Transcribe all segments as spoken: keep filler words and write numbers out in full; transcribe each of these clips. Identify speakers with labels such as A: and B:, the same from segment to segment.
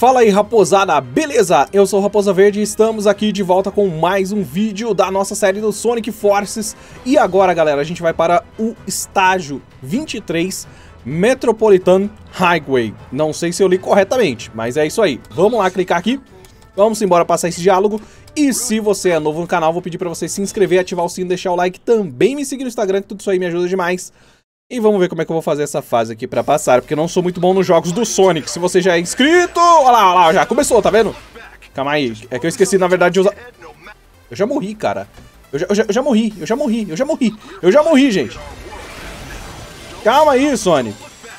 A: Fala aí, raposada, beleza? Eu sou o Raposa Verde e estamos aqui de volta com mais um vídeo da nossa série do Sonic Forces. E agora, galera, a gente vai para o estágio vinte e três, Metropolitan Highway. Não sei se eu li corretamente, mas é isso aí. Vamos lá clicar aqui, vamos embora passar esse diálogo. E se você é novo no canal, vou pedir para você se inscrever, ativar o sino, deixar o like, também me seguir no Instagram, que tudo isso aí me ajuda demais. E vamos ver como é que eu vou fazer essa fase aqui pra passar, porque eu não sou muito bom nos jogos do Sonic. Se você já é inscrito... Olha lá, olha lá, já começou, tá vendo? Calma aí, é que eu esqueci, na verdade, de usar... Eu já morri, cara. Eu já, eu já, eu já morri, eu já morri, eu já morri. Eu já morri, gente. Calma aí, Sonic.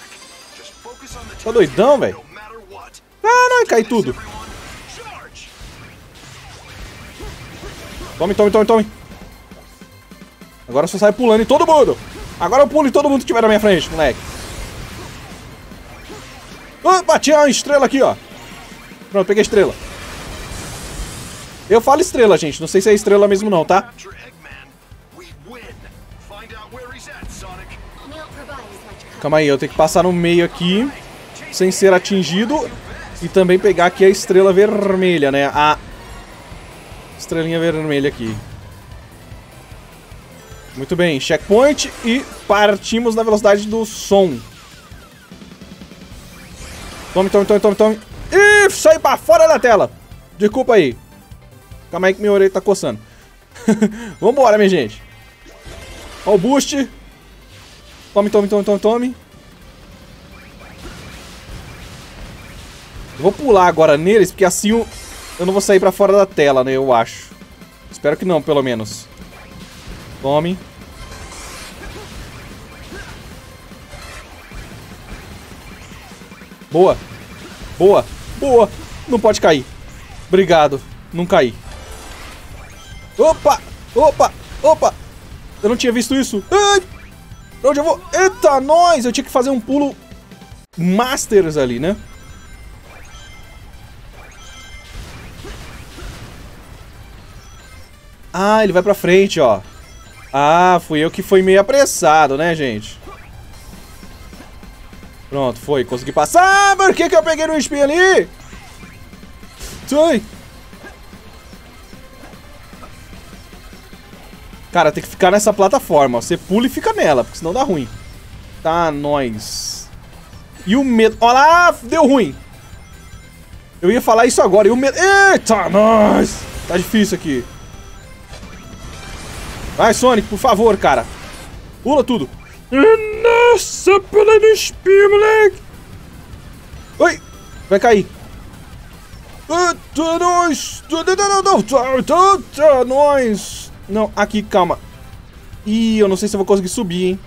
A: Tá doidão, velho? Ah, não, cai tudo. Tome, tome, tome, tome. Agora só sai pulando em todo mundo. Agora eu pulo em todo mundo que estiver na minha frente, moleque. Opa, tinha uma estrela aqui, ó. Pronto, peguei a estrela. Eu falo estrela, gente. Não sei se é estrela mesmo não, tá? Calma aí, eu tenho que passar no meio aqui, sem ser atingido. E também pegar aqui a estrela vermelha, né? A estrelinha vermelha aqui. Muito bem, checkpoint e partimos na velocidade do som. Tome, tome, tome, tome, tome. Ih, saí pra fora da tela. Desculpa aí. Calma aí que minha orelha tá coçando. Vambora, minha gente. Ó o boost. Tome, tome, tome, tome, tome. Eu vou pular agora neles, porque assim eu, eu não vou sair pra fora da tela, né, eu acho. Espero que não, pelo menos. Tome. Boa. Boa. Boa. Não pode cair. Obrigado. Não caí. Opa. Opa. Opa. Eu não tinha visto isso. Ai. Onde eu vou? Eita, nós. Eu tinha que fazer um pulo Masters ali, né? Ah, ele vai pra frente, ó. Ah, fui eu que fui meio apressado, né, gente? Pronto, foi. Consegui passar. Por que que eu peguei no espinho ali? Sai. Cara, tem que ficar nessa plataforma. Você pula e fica nela, porque senão dá ruim. Tá, nós. E o medo... Olha lá, deu ruim. Eu ia falar isso agora. E o medo... Eita, nós. Tá difícil aqui. Vai, Sonic, por favor, cara. Pula tudo. Nossa, pula no espinho, moleque. Oi, vai cair. Nós. Nós. Não, aqui, calma. Ih, eu não sei se eu vou conseguir subir, hein.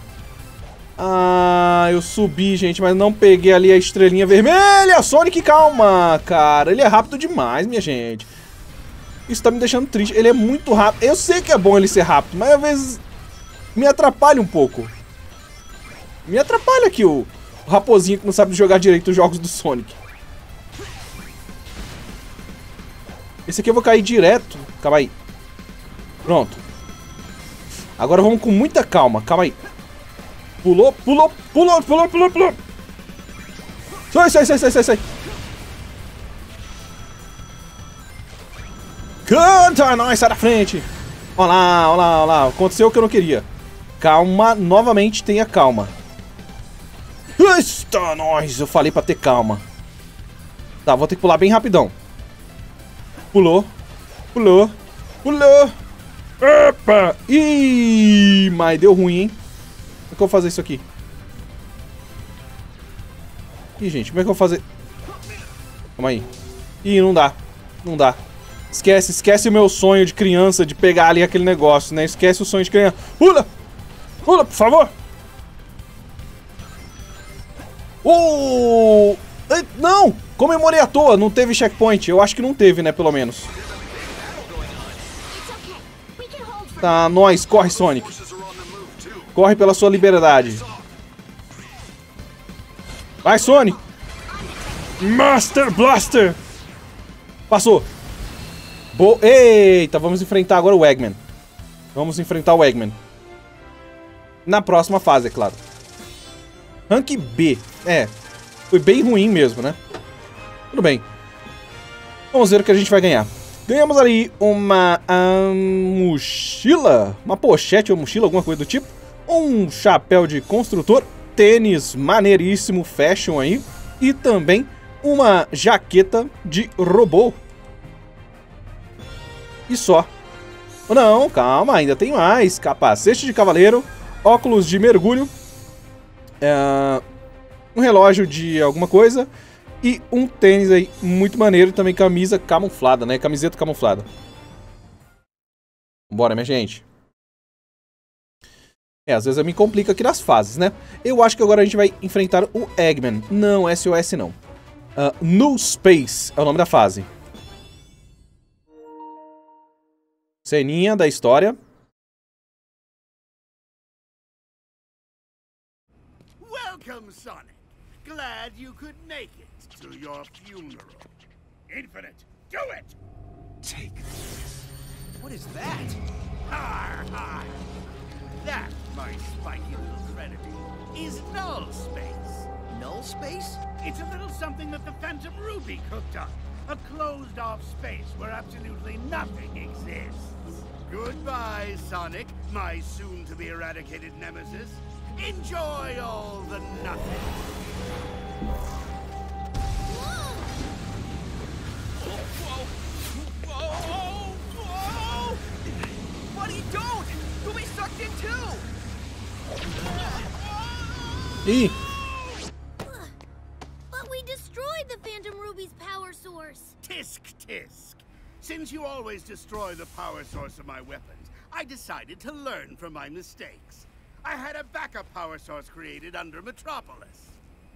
A: Ah, eu subi, gente, mas não peguei ali a estrelinha vermelha. Sonic, calma, cara. Ele é rápido demais, minha gente. Isso tá me deixando triste. Ele é muito rápido. Eu sei que é bom ele ser rápido, mas às vezes me atrapalha um pouco. Me atrapalha aqui o, o raposinho que não sabe jogar direito os jogos do Sonic. Esse aqui eu vou cair direto. Calma aí. Pronto. Agora vamos com muita calma. Calma aí. Pulou, pulou, pulou, pulou, pulou, pulou. Sai, sai, sai, sai, sai, sai. Canta, nós, sai da frente. Olha lá, olha lá, olha lá. Aconteceu o que eu não queria. Calma, novamente tenha calma. Eita, nós, eu falei pra ter calma. Tá, vou ter que pular bem rapidão. Pulou, pulou, pulou. Opa! Ih, mas deu ruim, hein? Como é que eu vou fazer isso aqui? Ih, gente, como é que eu vou fazer? Calma aí. Ih, não dá, não dá. Esquece, esquece o meu sonho de criança de pegar ali aquele negócio, né? Esquece o sonho de criança. Pula! Pula, por favor! Oh! Não! Comemorei à toa, não teve checkpoint. Eu acho que não teve, né? Pelo menos. Tá, nós, corre, Sonic. Corre pela sua liberdade. Vai, Sonic! Master Blaster! Passou! Bo Eita, vamos enfrentar agora o Eggman. Vamos enfrentar o Eggman. Na próxima fase, é claro. Rank B. É, foi bem ruim mesmo, né? Tudo bem. Vamos ver o que a gente vai ganhar. Ganhamos ali uma um, mochila, uma pochete ou mochila, alguma coisa do tipo. Um chapéu de construtor, tênis maneiríssimo, fashion aí. E também uma jaqueta de robô. E só. Não, calma, ainda tem mais. Capacete de cavaleiro, óculos de mergulho, é, um relógio de alguma coisa e um tênis aí muito maneiro. Também camisa camuflada, né? Camiseta camuflada. Bora, minha gente. É, às vezes eu me complico aqui nas fases, né? Eu acho que agora a gente vai enfrentar o Eggman. Não, S O S não. Uh, No Space é o nome da fase. Ceninha da história.
B: Welcome, Sonic. Glad you could make it to your funeral. Infinite, do it! Take this. What is that? Har, har. That, my spiky little trinity, is null space.
C: Null space?
B: It's a little something that the Phantom Ruby cooked up. A closed-off space where absolutely nothing exists. Goodbye, Sonic, my soon-to-be eradicated nemesis. Enjoy all the nothing.
C: Whoa! Whoa! Whoa! Whoa! Buddy, don't! You'll be sucked in too!
A: Ih!
D: But we destroyed the Phantom Ruby's power source.
B: Tisk tisk. Since you always destroy the power source of my weapons, I decided to learn from my mistakes. I had a backup power source created under Metropolis.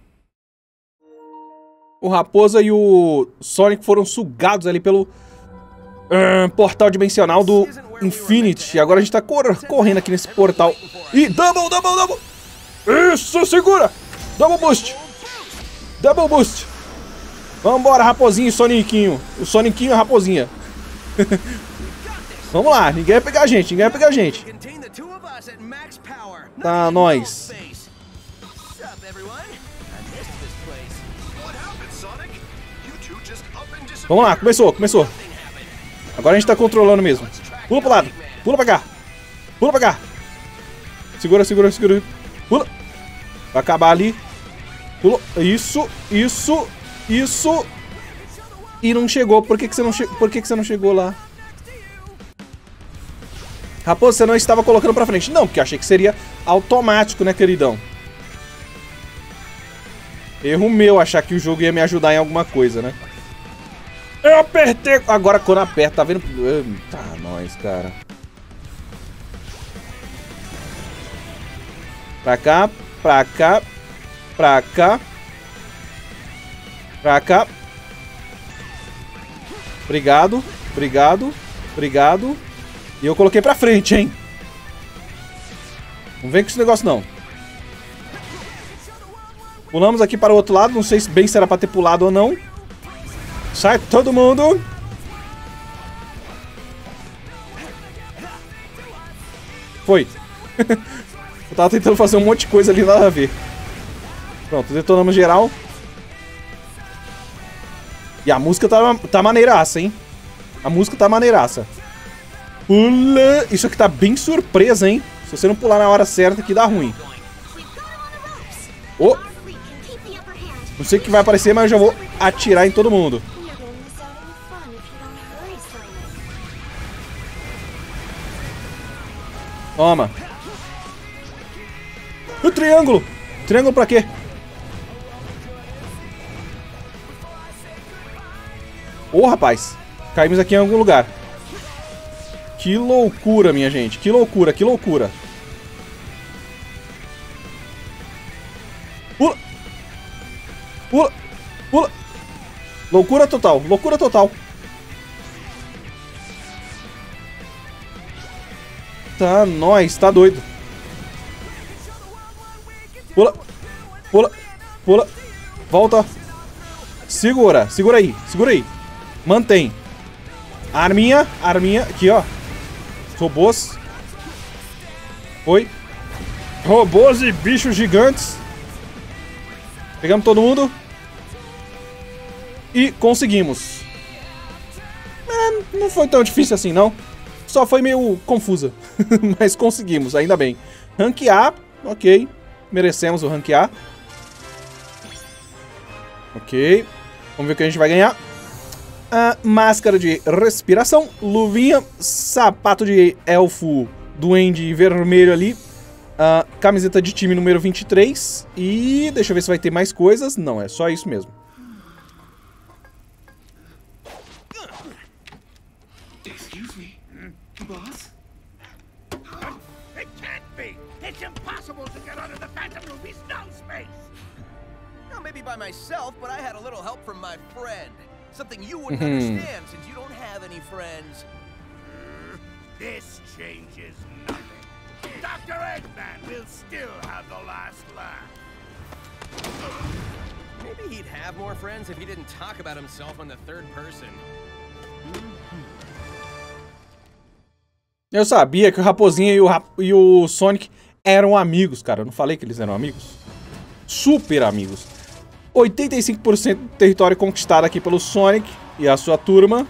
A: O Raposa e o Sonic foram sugados ali pelo uh, portal dimensional do Infinity. E agora a gente tá cor correndo aqui nesse portal. E double, double, double! Isso, segura! Double boost! Double boost! Vambora, Raposinho e Soniquinho. O Soniquinho e a Raposinha. Vamos lá, ninguém vai pegar a gente, ninguém vai pegar a gente. Tá, nós. Vamos lá, começou, começou. Agora a gente tá controlando mesmo. Pula pro lado, pula pra cá. Pula pra cá. Segura, segura, segura. Pula. Vai acabar ali. Pula. Isso, isso, isso. E não chegou. Por que que você não, che... Por que que você não chegou lá? Raposa, você não estava colocando pra frente. Não, porque eu achei que seria automático, né, queridão? Erro meu achar que o jogo ia me ajudar em alguma coisa, né? Eu apertei. Agora quando aperta, tá vendo? Tá, nós, cara. Pra cá, pra cá, pra cá. Pra cá. Obrigado, obrigado, obrigado. E eu coloquei pra frente, hein? Não vem com esse negócio, não. Pulamos aqui para o outro lado. Não sei se bem se era pra ter pulado ou não. Sai todo mundo. Foi. Eu tava tentando fazer um monte de coisa ali, nada a ver. Pronto, detonamos geral. E a música tá, tá maneiraça, hein? A música tá maneiraça. Pula! Isso aqui tá bem surpresa, hein? Se você não pular na hora certa, aqui dá ruim. Oh! Não sei o que vai aparecer, mas eu já vou atirar em todo mundo. Toma. O triângulo! Triângulo pra quê? Ô, oh, rapaz. Caímos aqui em algum lugar. Que loucura, minha gente. Que loucura, que loucura. Pula. Pula. Pula. Loucura total, loucura total. Tá, nós, tá doido. Pula. Pula. Pula. Volta. Segura, segura aí, segura aí. Mantém. Arminha, arminha, aqui ó. Robôs. Foi. Robôs e bichos gigantes. Pegamos todo mundo. E conseguimos. É, não foi tão difícil assim, não. Só foi meio confusa. Mas conseguimos, ainda bem. Rank A, ok. Merecemos o Rank A. Ok. Vamos ver o que a gente vai ganhar. A máscara de respiração, luvinha, sapato de elfo, duende vermelho ali. A camiseta de time número vinte e três. E deixa eu ver se vai ter mais coisas. Não, é só isso mesmo.
B: Excuse me, boss? It can't be! It's impossible to get out of the Phantom Ruby's null space!
C: Well, maybe by myself, but I had a little help from my friend. Something you wouldn't understand since you don't have any friends.
B: This changes nothing. Doctor Eggman will still have the last laugh.
C: Maybe he'd have more friends if he didn't talk about himself in the third person.
A: Eu sabia que o Raposinha e o, Rap e o Sonic eram amigos, cara. Eu não falei que eles eram amigos? Super amigos. oitenta e cinco por cento do território conquistado aqui pelo Sonic e a sua turma.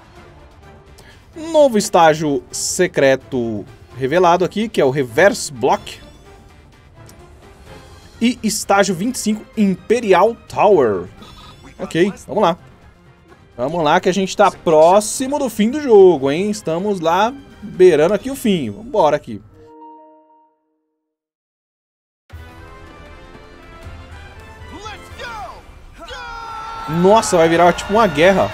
A: Novo estágio secreto revelado aqui, que é o Reverse Block. E estágio vinte e cinco, Imperial Tower. Ok, vamos lá. Vamos lá que a gente tá próximo do fim do jogo, hein? Estamos lá beirando aqui o fim. Vambora aqui. Nossa, vai virar tipo uma guerra.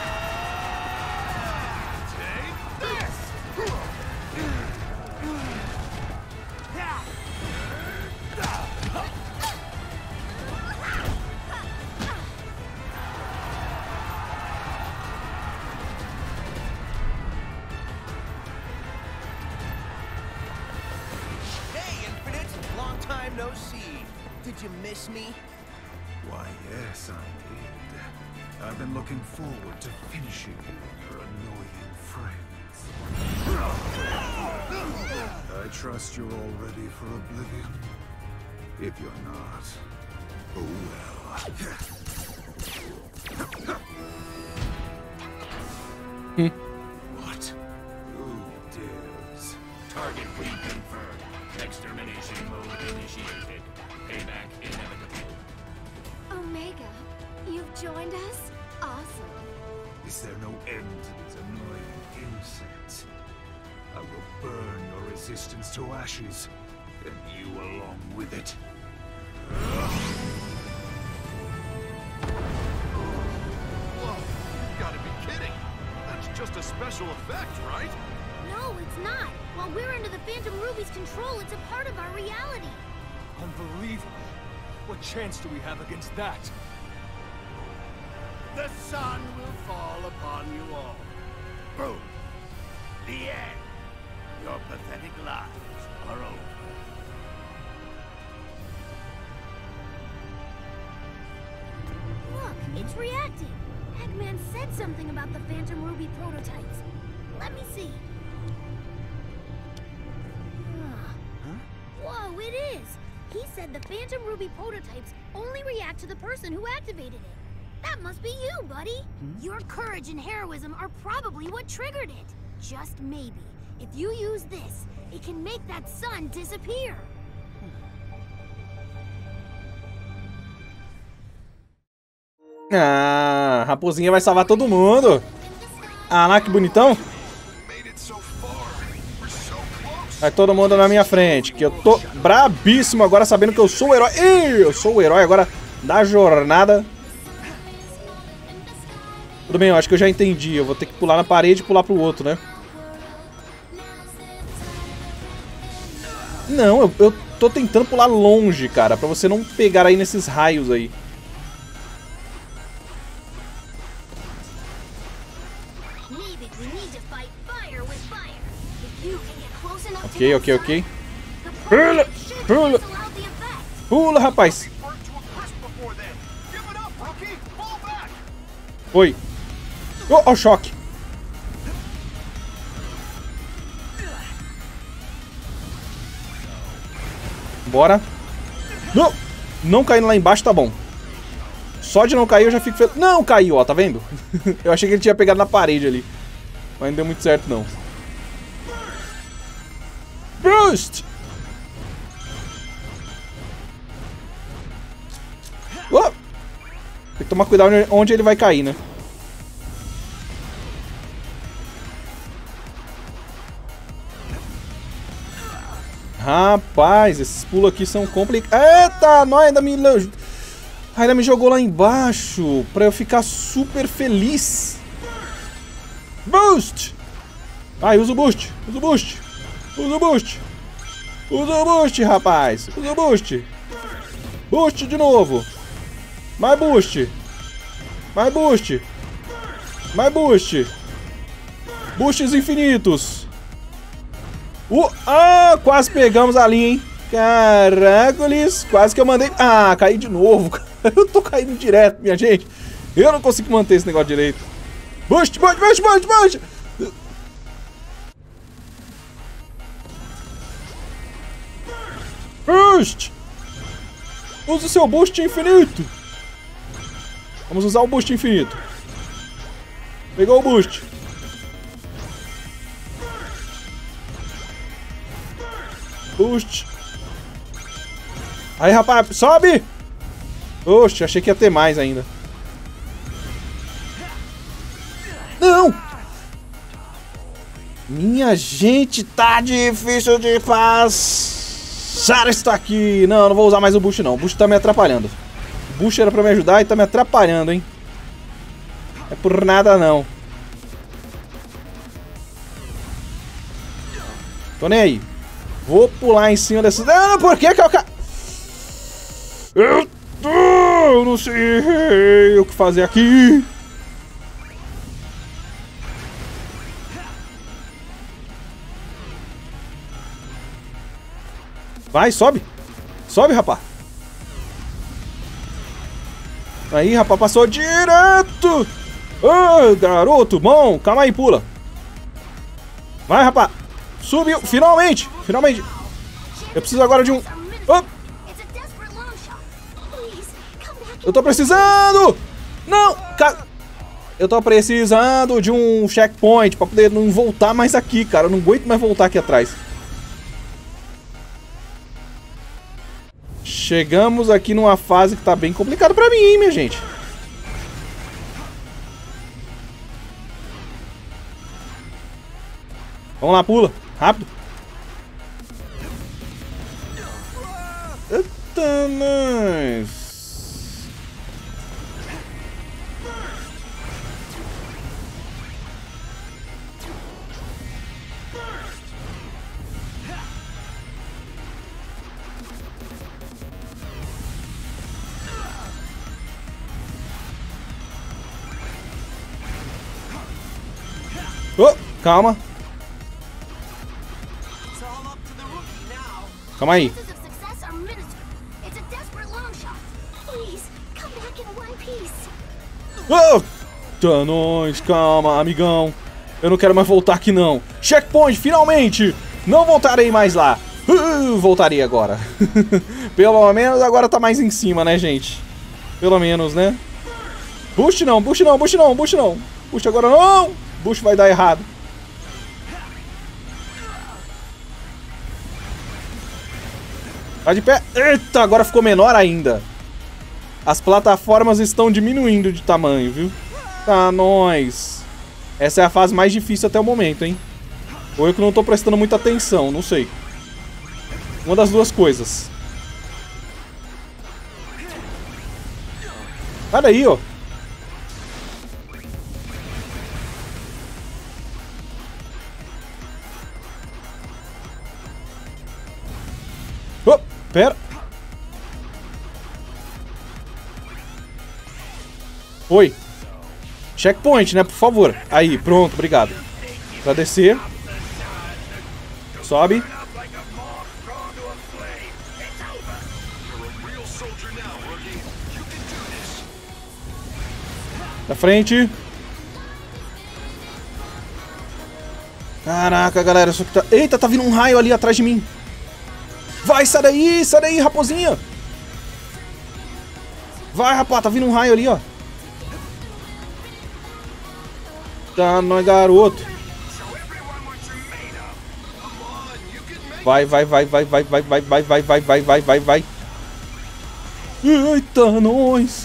C: Hey, Infinite! Long time no see. Did you miss me?
E: Why, yes, I did. I've been looking forward to finishing your annoying friends. I trust you're all ready for oblivion. If you're not, oh well. What? Who dares?
B: Target reconfirmed. Extermination mode initiated. Payback inevitable.
D: Omega, you've joined us? Awesome.
E: Is there no end to these annoying insects? I will burn your resistance to ashes, and you along with it.
F: Whoa, you gotta be kidding. That's just a special effect, right?
D: No, it's not. While we're under the Phantom Ruby's control, it's a part of our reality.
G: Unbelievable. What chance do we have against that?
B: The sun will fall upon you all. Boom. The end. Your pathetic lives are over.
D: Look, it's reacting. Eggman said something about the Phantom Ruby prototypes. Let me see. Huh? Whoa, it is! He said the Phantom Ruby prototypes only react to the person who activated it. That must be you, buddy! Hmm? Your courage and heroism are probably what triggered it. Just maybe, if you use this, it can make that sun disappear.
A: Ah, Raposinha vai salvar todo mundo. Ah, lá que bonitão. Vai todo mundo na minha frente, que eu tô brabíssimo agora, sabendo que eu sou o herói. Ih, eu sou o herói agora da jornada. Tudo bem, eu acho que eu já entendi. Eu vou ter que pular na parede e pular pro outro, né? Não, eu, eu tô tentando pular longe, cara, pra você não pegar aí nesses raios aí. Ok, ok, ok. Pula, pula. Pula, rapaz. Foi. Oh, oh, choque. Bora. Não, não caindo lá embaixo tá bom. Só de não cair eu já fico feliz. Não, caiu, ó, tá vendo? Eu achei que ele tinha pegado na parede ali. Mas não deu muito certo, não. Boost! Oh! Tem que tomar cuidado onde ele vai cair, né? Rapaz, esses pulos aqui são complicados. Eita, nós ainda me... Ainda me jogou lá embaixo pra eu ficar super feliz. Boost! Ai, usa o boost, usa o boost. Usa o boost. Usa o boost, rapaz. Usa o boost. Boost de novo. Mais boost. Mais boost. Mais boost. Boosts infinitos. Uh, ah, quase pegamos ali, hein? Caracoles. Quase que eu mandei... Ah, caí de novo. Eu tô caindo direto, minha gente. Eu não consigo manter esse negócio direito. Boost, boost, boost, boost, boost. Boost. Use o seu boost infinito. Vamos usar o boost infinito. Pegou o boost. Boost. Aí, rapaz, sobe! Oxe, achei que ia ter mais ainda. Não! Minha gente, tá difícil de passar isso aqui. Não, não vou usar mais o boost, não. O boost tá me atrapalhando. O boost era pra me ajudar e tá me atrapalhando, hein? É por nada, não. Tô nem aí. Vou pular em cima desse... Ah, por que que eu... Eu, eu não sei o que fazer aqui. Vai, sobe. Sobe, rapaz. Aí, rapaz, passou direto. Ô, garoto, bom. Calma aí, pula. Vai, rapaz. Subiu, finalmente. Finalmente. Eu preciso agora de um... Oh. Eu tô precisando. Não. Ca... Eu tô precisando de um checkpoint pra poder não voltar mais aqui, cara. Eu não aguento mais voltar aqui atrás. Chegamos aqui numa fase que tá bem complicada pra mim, hein, minha gente. Vamos lá, pula. Rápido. Eita, nós. Oh, calma. Calma aí. Oh, danões, calma, amigão. Eu não quero mais voltar aqui, não. Checkpoint, finalmente. Não voltarei mais lá. Uh, voltarei agora. Pelo menos agora tá mais em cima, né, gente? Pelo menos, né? Boost não, boost não, boost não, boost não. Boost agora não. Boost vai dar errado. Tá de pé. Eita, agora ficou menor ainda. As plataformas estão diminuindo de tamanho, viu? Tá, nós. Essa é a fase mais difícil até o momento, hein? Ou eu que não tô prestando muita atenção, não sei. Uma das duas coisas. Sai daí, ó. Oh, pera. Oi. Checkpoint, né? Por favor. Aí, pronto, obrigado. Pra descer. Sobe. Da frente. Caraca, galera. Isso aqui tá... Eita, tá vindo um raio ali atrás de mim. Vai, sai daí, sai daí, raposinha. Vai, rapaz, tá vindo um raio ali, ó. Tá, nós, garoto. Vai, vai, vai, vai, vai, vai, vai, vai, vai, vai, vai, vai, vai, vai. Eita, nós.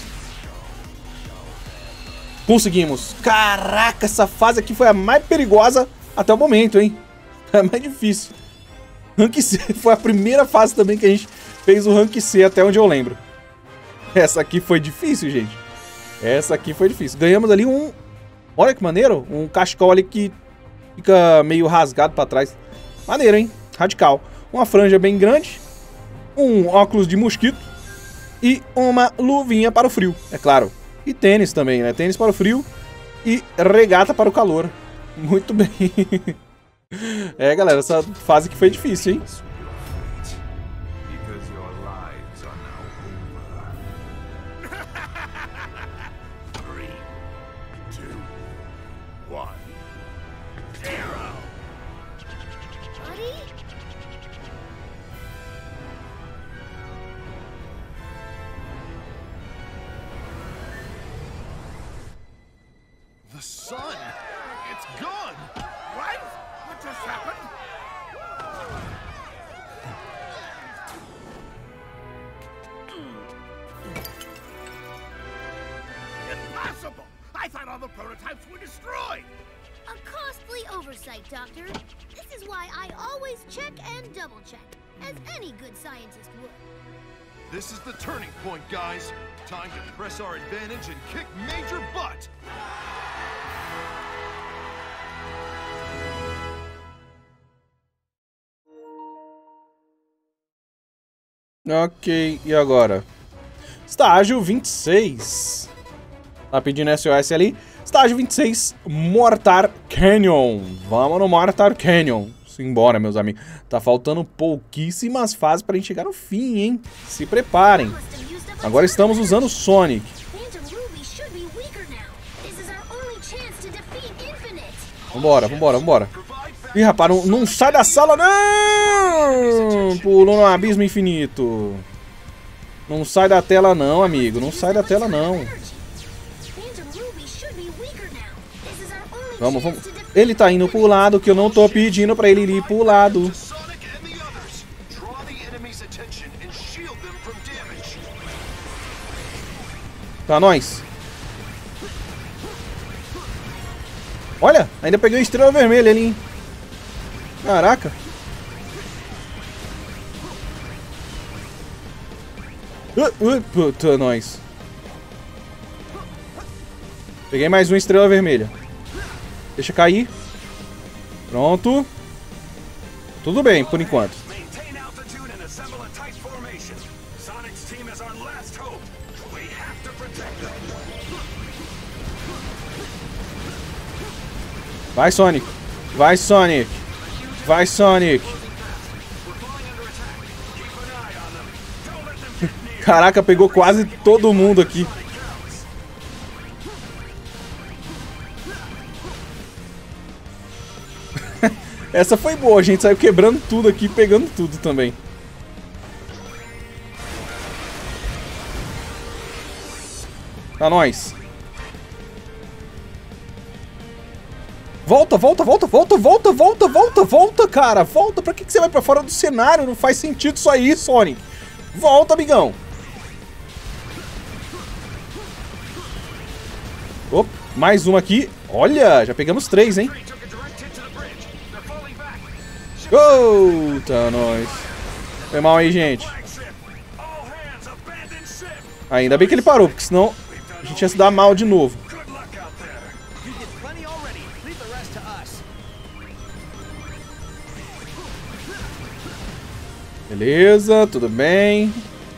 A: Conseguimos. Caraca, essa fase aqui foi a mais perigosa até o momento, hein? É a mais difícil. Rank C foi a primeira fase também que a gente fez o Rank C, até onde eu lembro. Essa aqui foi difícil, gente. Essa aqui foi difícil. Ganhamos ali um... Olha que maneiro. Um cachecol ali que fica meio rasgado pra trás. Maneiro, hein? Radical. Uma franja bem grande. Um óculos de mosquito. E uma luvinha para o frio, é claro. E tênis também, né? Tênis para o frio e regata para o calor. Muito bem. É, galera, essa fase que foi difícil, hein?
F: The sun! It's gone!
B: What? What just happened? Impossible! I thought all the prototypes were destroyed!
D: A costly oversight, Doctor. This is why I always check and double check, as any good scientist would.
F: This is the turning point, guys. Time to press our advantage and kick major butt!
A: Ok, e agora? Estágio vinte e seis. Tá pedindo S O S ali. Estágio vinte e seis, Mortar Canyon. Vamos no Mortar Canyon. Simbora, meus amigos. Tá faltando pouquíssimas fases pra gente chegar no fim, hein? Se preparem. Agora estamos usando o Sonic. Vambora, vambora, vambora. Ih, rapaz, não, não sai da sala, não! Pulou no abismo infinito. Não sai da tela, não, amigo. Não sai da tela, não. Vamos, vamos. Ele tá indo pro lado que eu não tô pedindo pra ele ir pro lado. Tá, nós. Olha, ainda peguei a estrela vermelha ali, hein? Caraca. Uh, uh, puta, nós. Peguei mais uma estrela vermelha. Deixa cair. Pronto. Tudo bem, por enquanto. Vai, Sonic. Vai, Sonic. Vai, Sonic. Caraca, pegou quase todo mundo aqui. Essa foi boa, a gente saiu quebrando tudo aqui, pegando tudo também. Tá, nós. Volta, volta, volta, volta, volta, volta, volta, volta, cara. Volta, pra que que você vai pra fora do cenário? Não faz sentido isso aí, Sonic. Volta, amigão. Opa, mais uma aqui. Olha, já pegamos três, hein? Oh, tá, nós. Foi mal aí, gente. Ainda bem que ele parou, porque senão a gente ia se dar mal de novo. Beleza, tudo bem.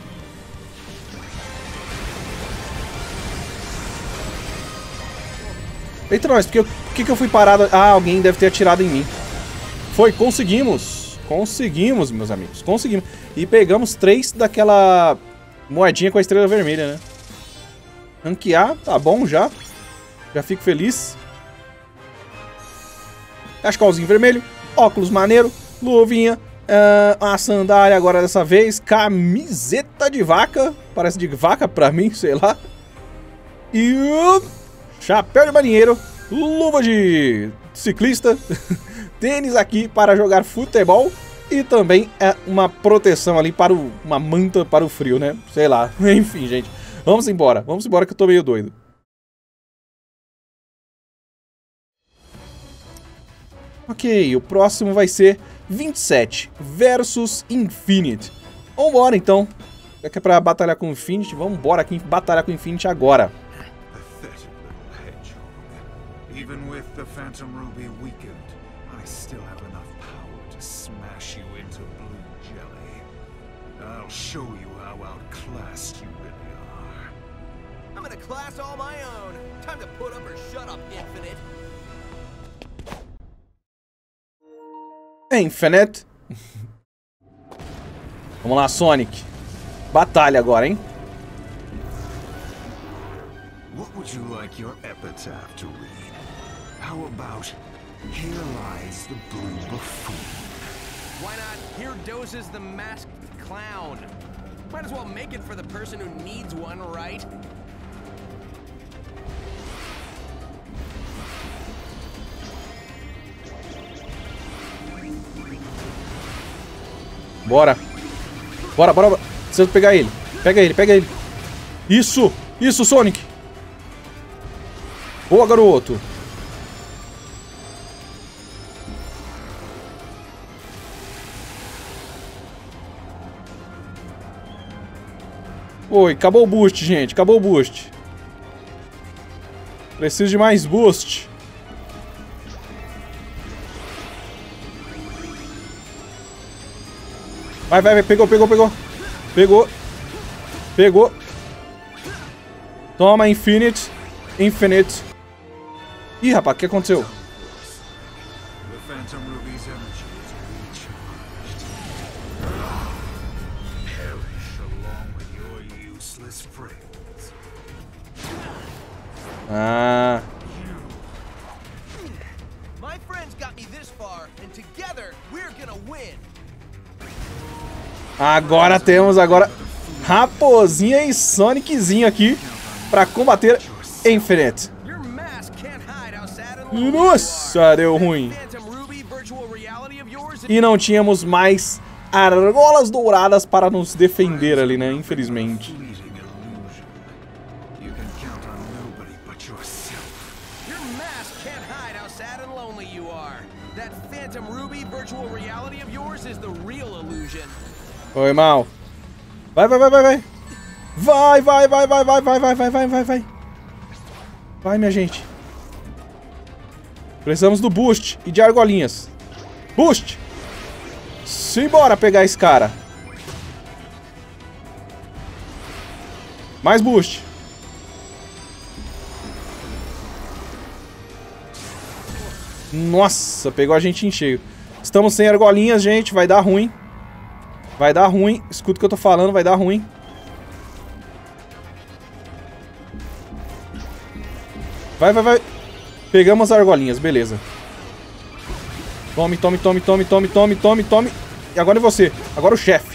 A: Eita, nós, por que, por que que eu fui parado? Ah, alguém deve ter atirado em mim. Foi, conseguimos. Conseguimos, meus amigos. Conseguimos. E pegamos três daquela moedinha com a estrela vermelha, né? Ranquear, tá bom já. Já fico feliz. Cachecólzinho vermelho. Óculos maneiro. Luvinha. Uh, a sandália agora dessa vez. Camiseta de vaca. Parece de vaca pra mim, sei lá. E uh, chapéu de marinheiro. Luva de ciclista. Tênis aqui para jogar futebol. E também é uma proteção ali para o... uma manta para o frio, né? Sei lá. Enfim, gente. Vamos embora. Vamos embora que eu tô meio doido. Ok, o próximo vai ser vinte e sete versus Infinite. Vambora então. Já que é pra batalhar com o Infinite, vamos embora aqui batalhar com o Infinite agora.
E: Pathetic little hedgehog. Even with the Phantom Ruby weakened, I still have enough power to smash you into blue jelly. I'll show you how outclassed you really are.
C: I'm in a class all my own. Time to put up or shut up, Infinite.
A: Infinite. Vamos lá, Sonic. Batalha agora, hein?
E: What would you like your epitaph to read? How about here lies the blue buffoon?
C: Why not here dozes the masked clown? Might as well make it for the person who needs one, right?
A: Bora. Bora, bora, bora. Preciso pegar ele. Pega ele, pega ele. Isso. Isso, Sonic. Boa, garoto. Oi, acabou o boost, gente. Acabou o boost. Preciso de mais boost. Vai, vai, vai. Pegou, pegou, pegou. Pegou. Pegou. Toma, Infinite. Infinite. Ih, rapaz, o que aconteceu?
E: The Phantom Ruby's energy is recharged. Perish along with your useless friends.
A: Ah.
C: My friends got me this far, and together we're gonna win.
A: Agora temos agora Raposinha e Soniczinho aqui pra combater Infinite. Nossa, deu ruim. E não tínhamos mais argolas douradas para nos defender ali, né? Infelizmente. Foi mal. Vai, vai, vai, vai, vai. Vai, vai, vai, vai, vai, vai, vai, vai, vai, vai, vai. Vai, minha gente. Precisamos do boost e de argolinhas. Boost. Simbora pegar esse cara. Mais boost. Nossa, pegou a gente em cheio. Estamos sem argolinhas, gente. Vai dar ruim. Vai dar ruim. Escuta o que eu tô falando, vai dar ruim. Vai, vai, vai. Pegamos as argolinhas, beleza. Tome, tome, tome, tome, tome, tome, tome, tome. E agora é você. Agora o chefe.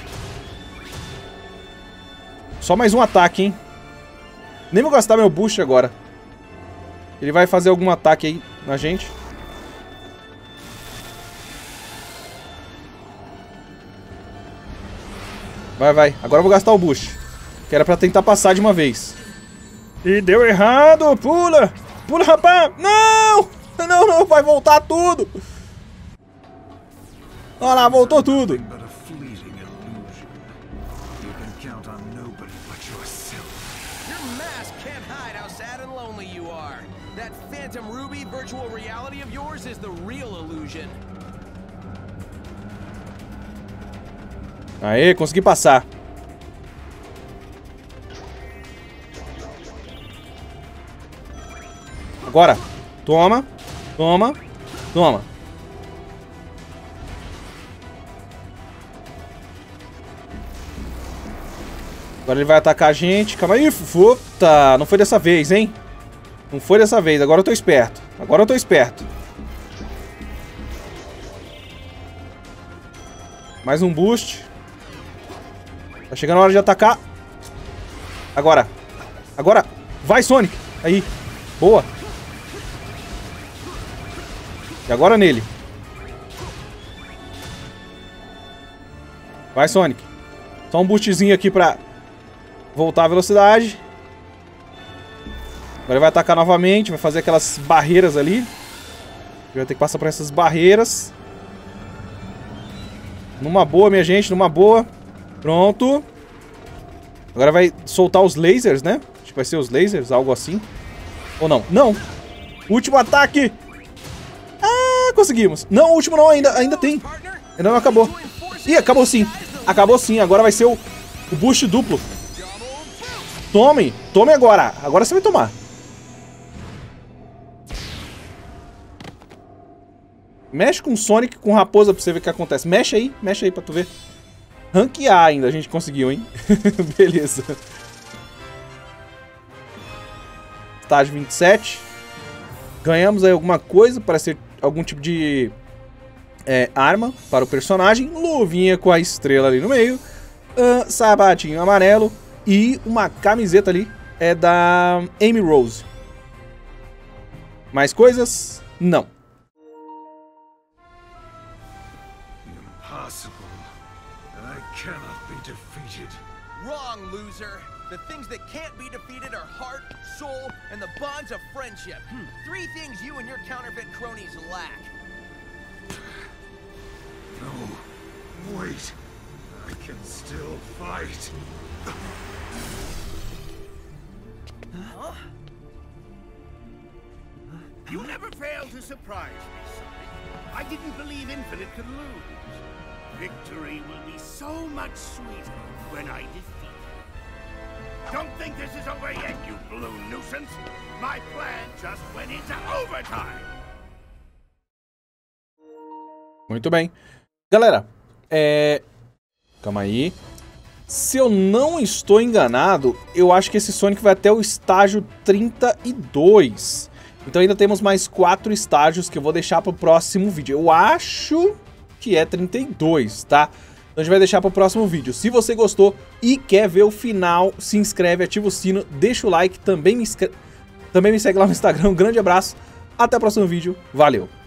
A: Só mais um ataque, hein. Nem vou gastar meu boost agora. Ele vai fazer algum ataque aí na gente. Vai, vai. Agora eu vou gastar o boost. Que era pra tentar passar de uma vez. E deu errado. Pula. Pula, rapaz. Não. Não, não. Vai voltar tudo. Olha lá, voltou tudo. Aê, consegui passar. Agora, toma, toma, toma. Agora ele vai atacar a gente. Calma aí, puta, não foi dessa vez, hein? Não foi dessa vez, agora eu tô esperto. Agora eu tô esperto. Mais um boost. Tá chegando a hora de atacar. Agora. Agora. Vai, Sonic. Aí. Boa. E agora nele. Vai, Sonic. Só um boostzinho aqui pra voltar a velocidade. Agora ele vai atacar novamente. Vai fazer aquelas barreiras ali. Vai ter que passar por essas barreiras. Numa boa, minha gente. Numa boa. Pronto. Agora vai soltar os lasers, né? Acho que vai ser os lasers, algo assim. Ou não? Não. Último ataque. Ah, conseguimos. Não, o último não, ainda, ainda tem. Ainda não acabou. Ih, acabou sim. Acabou sim. Agora vai ser o, o boost duplo. Tome. Tome agora. Agora você vai tomar. Mexe com o Sonic, com Raposa pra você ver o que acontece. Mexe aí. Mexe aí pra tu ver. Rank A ainda a gente conseguiu, hein? Beleza. Estágio vinte e sete. Ganhamos aí alguma coisa, parece ser algum tipo de é, arma para o personagem. Luvinha com a estrela ali no meio. Uh, sapatinho amarelo. E uma camiseta ali é da Amy Rose. Mais coisas? Não.
E: Impossible. I cannot be defeated.
C: Wrong, loser. The things that can't be defeated are heart, soul, and the bonds of friendship. Hmm. Three things you and your counterfeit cronies lack.
E: No. Wait. I can still fight.
C: Huh?
B: You never fail to surprise me, Sonic. I didn't believe Infinite could lose. Victory will be so much sweeter when I defeat you. Don't think this is over yet, you blue nuisance. My plan just went into overtime.
A: Muito bem. Galera, é... calma aí. Se eu não estou enganado, eu acho que esse Sonic vai até o estágio trinta e dois. Então ainda temos mais quatro estágios que eu vou deixar para o próximo vídeo. Eu acho que é trinta e dois, tá? Então a gente vai deixar para o próximo vídeo. Se você gostou e quer ver o final, se inscreve, ativa o sino, deixa o like, também me, inscre... também me segue lá no Instagram. Um grande abraço, até o próximo vídeo, valeu!